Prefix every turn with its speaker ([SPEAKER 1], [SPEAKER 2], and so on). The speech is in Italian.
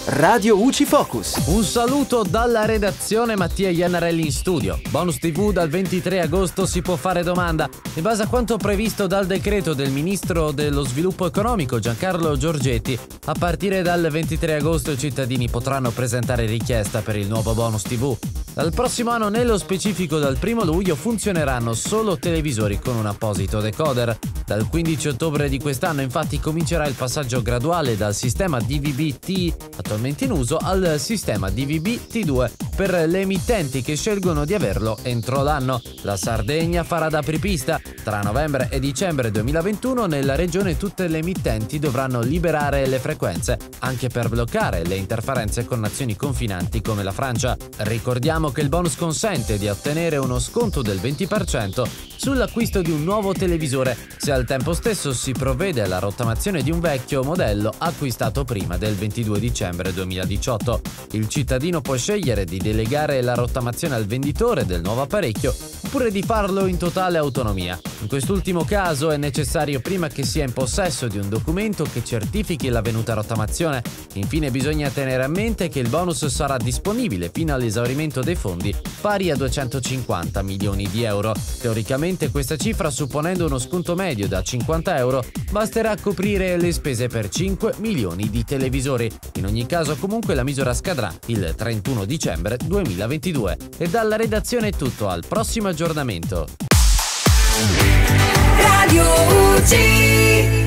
[SPEAKER 1] Radio UCI Focus.
[SPEAKER 2] Un saluto dalla redazione, Mattia Iannarelli in studio. Bonus TV dal 23 agosto si può fare domanda. In base a quanto previsto dal decreto del ministro dello sviluppo economico Giancarlo Giorgetti, a partire dal 23 agosto i cittadini potranno presentare richiesta per il nuovo bonus TV. Dal prossimo anno, nello specifico dal 1 luglio, funzioneranno solo televisori con un apposito decoder. Dal 15 ottobre di quest'anno infatti comincerà il passaggio graduale dal sistema DVB-T attualmente in uso al sistema DVB-T2 per le emittenti che scelgono di averlo entro l'anno. La Sardegna farà da apripista. Tra novembre e dicembre 2021 nella regione tutte le emittenti dovranno liberare le frequenze, anche per bloccare le interferenze con nazioni confinanti come la Francia. Ricordiamo che il bonus consente di ottenere uno sconto del 20% sull'acquisto di un nuovo televisore se al tempo stesso si provvede alla rottamazione di un vecchio modello acquistato prima del 22 dicembre 2018. Il cittadino può scegliere di delegare la rottamazione al venditore del nuovo apparecchio oppure di farlo in totale autonomia. In quest'ultimo caso è necessario prima che sia in possesso di un documento che certifichi l'avvenuta rottamazione. Infine bisogna tenere a mente che il bonus sarà disponibile fino all'esaurimento dei fondi, pari a 250 milioni di euro. Teoricamente questa cifra, supponendo uno sconto medio da 50 euro, basterà coprire le spese per 5 milioni di televisori. In ogni caso comunque la misura scadrà il 31 dicembre 2022. E dalla redazione è tutto, al prossimo aggiornamento.
[SPEAKER 3] Radio UCI.